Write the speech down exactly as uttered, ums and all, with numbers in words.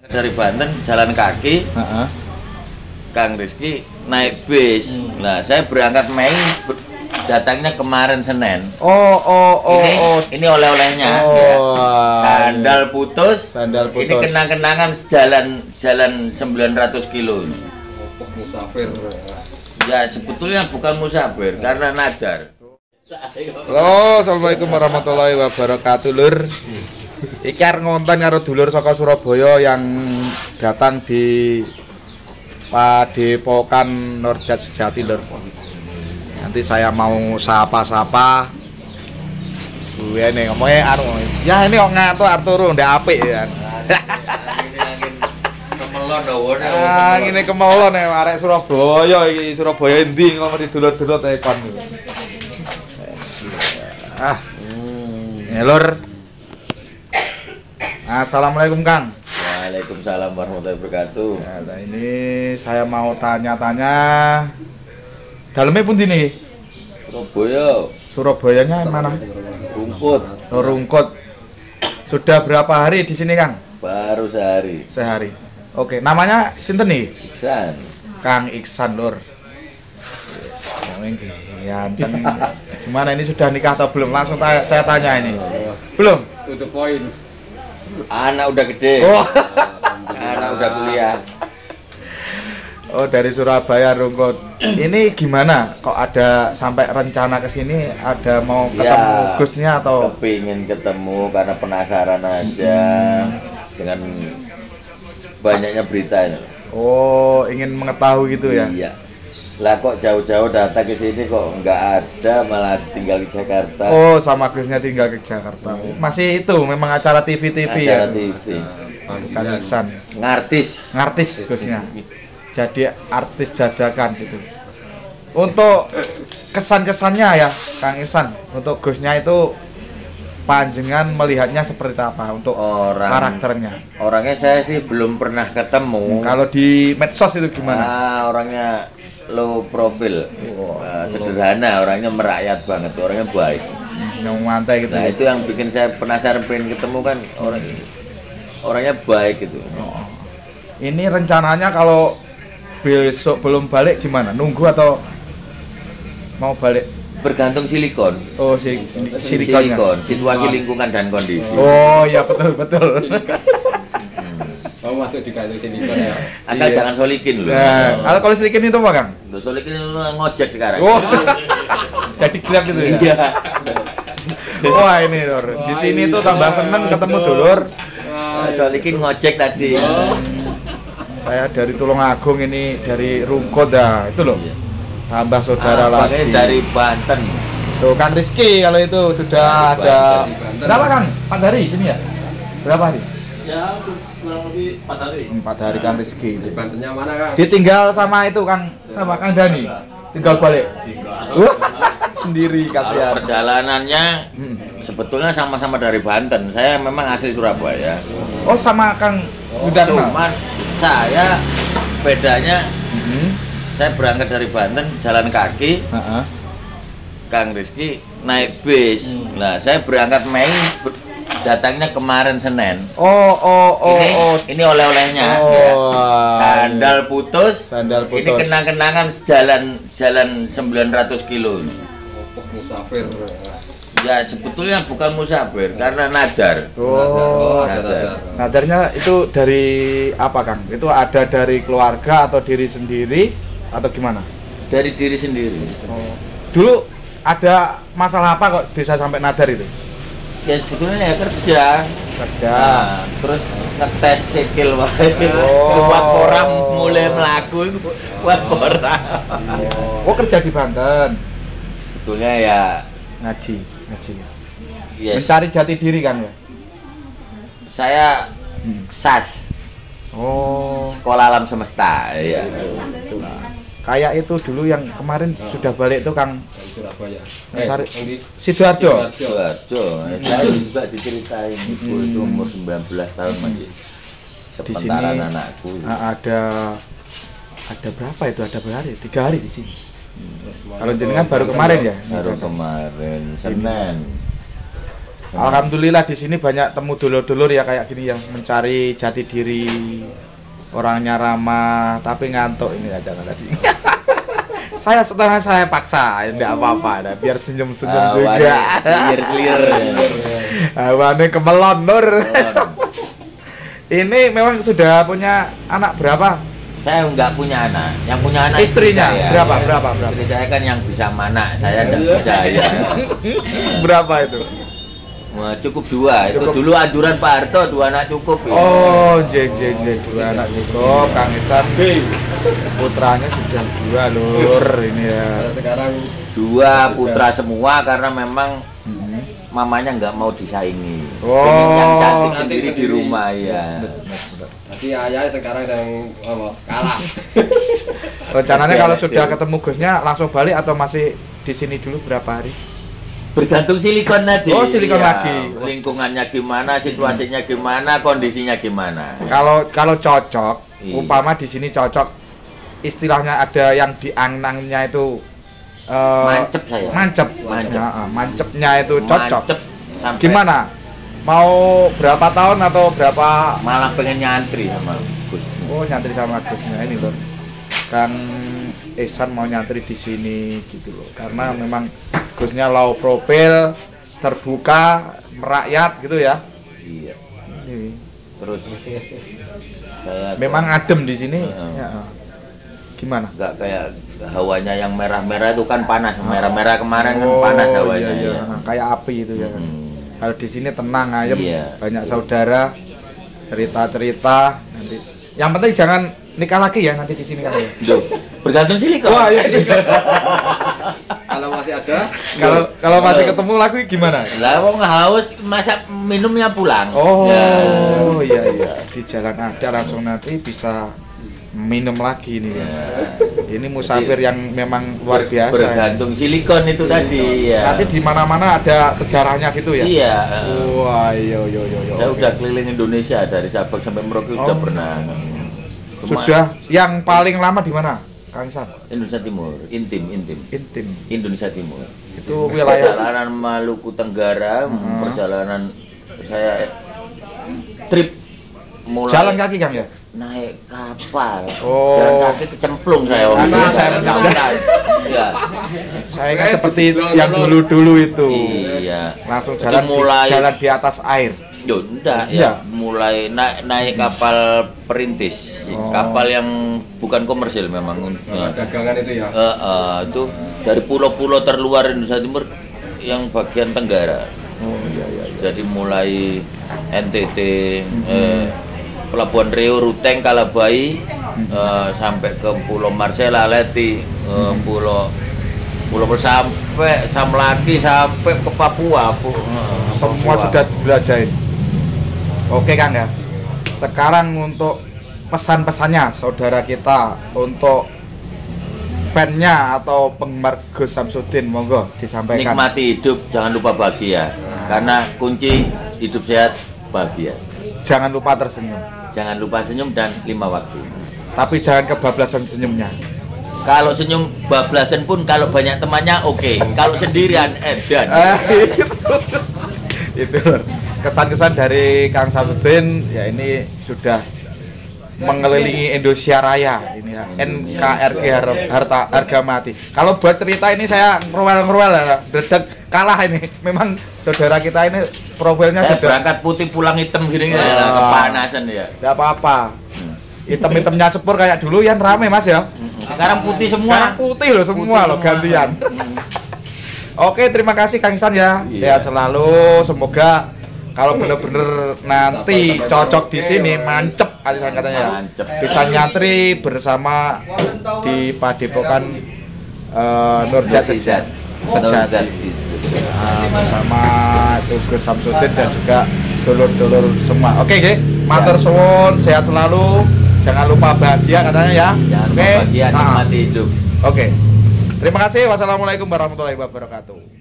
Dari Banten jalan kaki, uh-huh. Kang Rizky naik bis. Hmm. Nah, saya berangkat Mei, ber- datangnya kemarin Senin. Oh, oh, oh, ini, oh. Ini oleh-olehnya. Oh, ya. Sandal putus. Sandal putus. Ini kenang-kenangan jalan jalan sembilan ratus kilo. Musafir. Ya, sebetulnya bukan musafir karena nadar. Halo, assalamualaikum warahmatullahi wabarakatuh, Lur. Iki arep ngonten karo dulur saka Surabaya yang datang di Padepokan Nurjat Sejati, Lur. Nanti saya mau sapa-sapa. Gue nih ngomongnya anu. Ya ini kok ngato Arturo ndak apik ya. Kemelon dawane. Ah, ngene kemelon nek arek Surabaya iki, Surabaya endi ngomong di dulur-dulur tekon. Ah. Hmm. Ya, Lur. Assalamualaikum, Kang. Waalaikumsalam warahmatullahi wabarakatuh. Ya, nah ini saya mau tanya-tanya. Dalamnya pun ini. Surabaya. Surabayanya mana? Rungkut. Oh, Rungkut. Sudah berapa hari di sini, Kang? Baru sehari. Sehari. Oke, namanya sinten nih? Iksan. Kang Iksan, Lur. Ya, ganteng. Gimana ini sudah nikah atau belum? Langsung ta- saya tanya ini. Belum? To the point. Anak udah gede. Oh. Anak udah kuliah. Oh, dari Surabaya Rungkut. Ini gimana? Kok ada sampai rencana ke sini? Ada mau ketemu Ya, Gusnya atau? kepingin ketemu karena penasaran aja dengan banyaknya beritanya. Oh, ingin mengetahui gitu ya? Iya. Lah kok jauh-jauh datang ke sini kok nggak ada, malah tinggal di Jakarta. Oh, sama Gusnya tinggal ke Jakarta. Hmm. Masih itu memang acara T V T V acara ya? T V. Kang Iksan. Ngartis. Ngartis Gusnya. Jadi artis dadakan gitu. Untuk kesan-kesannya ya, Kang Iksan, untuk Gusnya itu panjenengan melihatnya seperti apa untuk orang karakternya? Orangnya saya sih belum pernah ketemu. Hmm, kalau di medsos itu gimana? Ah, orangnya low profile, oh, uh, sederhana, orangnya merakyat banget, orangnya baik. Yang mantai gitu. Nah ya? itu yang bikin saya penasaran pengen ketemu kan orang orangnya baik gitu. Oh. Ini rencananya kalau besok belum balik gimana? Nunggu atau mau balik? Bergantung silikon. Oh, si, si, silikonnya. Silikon, situasi lingkungan dan kondisi. Oh, ya betul betul. Oh, masuk di kandung silikon ya. Asal iya. jangan solikin loh. Nah, kalau kalau silikin itu apa, Kang? Loh, solikin itu ngojek sekarang. Oh. Jadi gelap gitu ya. Iya. Wah, ini Lur. Di sini tuh tambah seneng ketemu dulur. Nah, solikin ngojek tadi. Saya dari Tulungagung, ini dari Rungkut ya. Itu loh. Tambah saudara Ah, lagi. dari Banten. Tuh Kang Rizky kalau itu sudah Dari ada. Banten. Berapa, Kang? empat hari sini ya? Berapa hari? Ya, kurang lebih empat hari. empat hari Kang Rizky itu. Di Bantennya mana, Kang? Ditinggal sama itu Kang, sama Kang Dani. Tinggal balik. Wah, sendiri kasihan. Perjalanannya Hmm. sebetulnya sama-sama dari Banten. Saya memang asli Surabaya. Oh, sama Kang Widarna. Cuman saya bedanya Hmm. saya berangkat dari Banten jalan kaki, Heeh. Kang Rizky naik bis. Nah, saya berangkat Mei, ber- datangnya kemarin Senin. Oh, oh, oh, ini, oh. ini oleh-olehnya. Oh, ya. Sandal putus. Sandal putus. Ini kenang-kenangan jalan jalan sembilan ratus kilo. Musafir. Ya, sebetulnya bukan musafir karena nadar. Oh, Nadar. nadarnya itu dari apa, Kang? Itu ada dari keluarga atau diri sendiri atau gimana? Dari diri sendiri. Oh. Dulu ada masalah apa kok bisa sampai nadar itu? Ya sebetulnya ya kerja. Kerja. Nah, terus ngetes sikil wae. Oh. Buat orang mulai melaku itu buat orang. Oh, kerja di Banten. Sebetulnya ya Ngaji, ngaji. yes, Mencari jati diri kan ya? saya Hmm. S A S, Oh. Sekolah Alam Semesta. Iya. Kayak itu dulu yang kemarin sudah balik tuh Kang Dari Surabaya. Sari- yang di Sidoarjo. Sidoarjo. Saya juga diceritain ibu itu umur sembilan belas tahun masih Di sepantaran sini anakku. a- ada ada berapa itu? Ada berapa hari? Tiga hari di sini. Kalau jenengan baru kemarin ya? Baru kemarin Senin. Alhamdulillah di sini banyak temu dulur-dulur ya kayak gini yang mencari jati diri, orangnya ramah tapi ngantuk ini aja tadi. Saya setengah saya paksa, enggak apa-apa, nah, biar senyum-senyum Ah, juga. Selir-selir. Awane kemelon Nur. Ini memang sudah punya anak berapa? Saya nggak punya anak, yang punya anak Istrinya istri saya. berapa? Berapa? Berapa? Istri saya kan yang bisa mana, saya nggak bisa ya. Berapa itu? Wah, cukup dua, Cukup. itu dulu anjuran Pak Harto, dua anak cukup ya. Oh, jeng jeng jeng dua anak cukup. Kang Ihsan putranya sudah dua lur ini ya. Kalau sekarang Dua putra semua karena memang mamanya nggak mau disaingi. Oh. Pengen yang cantik Cantik sendiri di sendiri. rumah ya. nanti ayah sekarang yang apa, kalah. Rencananya Oke, kalau oke. sudah ketemu Gusnya langsung balik atau masih di sini dulu berapa hari? Bergantung silikon tadi. Oh, silikon Iya, lagi. Lingkungannya gimana, situasinya gimana, kondisinya gimana. Kalau kalau cocok, Iya. umpama di sini cocok, istilahnya ada yang diangnangnya itu eh, Mancep saya. Mancep. Mancep. Ya, eh, mancepnya itu cocok. Mancep sampai Gimana? Mau berapa tahun atau berapa? malah pengen nyantri sama Gus. Oh, nyantri sama Gusnya ini loh. Kang Ihsan mau nyantri di sini gitu loh. Karena memang Gusnya low profile, terbuka, merakyat gitu ya. Iya. Ini. Terus saya Memang adem di sini. Heeh. Ya. Gimana? nggak kayak hawanya yang merah-merah itu kan panas. Merah-merah kemarin kan panas hawanya. iya, iya. ya. Kayak api itu ya. Hmm. Kalau di sini tenang ayem, Iya. banyak saudara, cerita-cerita nanti. Yang penting jangan nikah lagi ya nanti di sini kan ya. Loh, bergantung silikon. Wah, iya. Kalau masih ada, Kalau kalau masih ketemu lagi gimana? Lah wong haus masa minumnya pulang. Oh, Ya. iya iya. Di jalan ada langsung nanti bisa minum lagi ini ya. Ini musafir yang memang luar Ber- biasa. Bergantung silikon itu tadi ya. Nanti di mana-mana ada sejarahnya gitu ya. Iya. Wah, iya iya iya. iya. Saya Oke. udah keliling Indonesia dari Sabang sampai Merauke Oh. sudah pernah. Cuma Sudah yang paling lama di mana? Kang Ihsan? Indonesia Timur, intim, intim. Intim. Indonesia Timur. Itu wilayah Perjalanan Maluku Tenggara, Hmm. perjalanan saya trip mulai jalan kaki Kang ya? naik kapal. Oh. Jalan kaki kecemplung saya waktu Karena itu. saya Saya pernah- tahu. Ya. Saya kan Eh, seperti belum, yang belum. dulu-dulu itu. Iya. Langsung Itu jalan mulai di, jalan di atas air. Yo, enggak Iya. ya, mulai naik naik kapal perintis. Oh. Kapal yang bukan komersil memang. Ya. dagangan itu ya. Eh, eh, itu dari pulau-pulau terluar Indonesia Timur yang bagian tenggara. Oh iya iya. Jadi mulai N T T, eh, Pelabuhan Riau, Ruteng, Kalabai, eh, sampai ke Pulau Marcella, Leti, eh, Pulau Pulau sampai Samlaki sampai ke Papua. Pu- eh, Semua Papua. sudah dijelajahin. Oke Kang ya. Sekarang untuk pesan-pesannya saudara kita untuk fansnya atau penggemar Gus Samsudin, monggo disampaikan. Nikmati hidup, jangan lupa bahagia. Karena kunci hidup sehat bahagia. Jangan lupa tersenyum. Jangan lupa senyum dan lima waktu. Tapi jangan kebablasan senyumnya. Kalau senyum bablasan pun kalau banyak temannya oke. Kalau sendirian edan. Eh, itu. Itu kesan-kesan dari Kang Samsudin ya ini sudah mengelilingi Indonesia Raya ini ya. N K R G har- harta harga mati. Kalau buat cerita ini saya ngeruel-ngeruel ya, dedek kalah ini. Memang saudara kita ini profilnya Saya sudah berangkat putih pulang hitam gini ya, Ah. kepanasan ya. tidak apa-apa. Hmm. Hitam-hitamnya sepur kayak dulu yang rame Mas ya. Sekarang putih Sekarang semua. putih loh semua Putih loh semua. gantian. Hmm. Oke, terima kasih Kang Ihsan ya. Iya. Sehat selalu. Semoga kalau bener-bener nanti cocok di sini mancep Alisan katanya. Mancep. Bisa nyantri bersama di Padepokan uh, Nurjat Nurjat. Sejati. Nurjat. Nah, bersama itu Gus Samsudin dan juga dulur-dulur semua. Oke, oke. Matur suwun, sehat selalu. Jangan lupa bahagia katanya ya. Jangan lupa Oke. bahagia, Nah, nikmati hidup. Oke. Terima kasih. Wassalamualaikum warahmatullahi wabarakatuh.